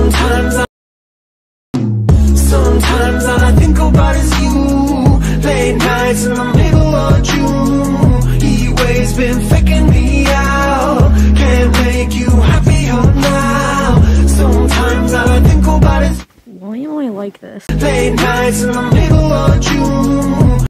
Sometimes all I think about is you. Late nights in the middle of June. Heatwaves been faking me out. Can't make you happier now. Sometimes all I think about is why am I like this? late nights in the middle of June.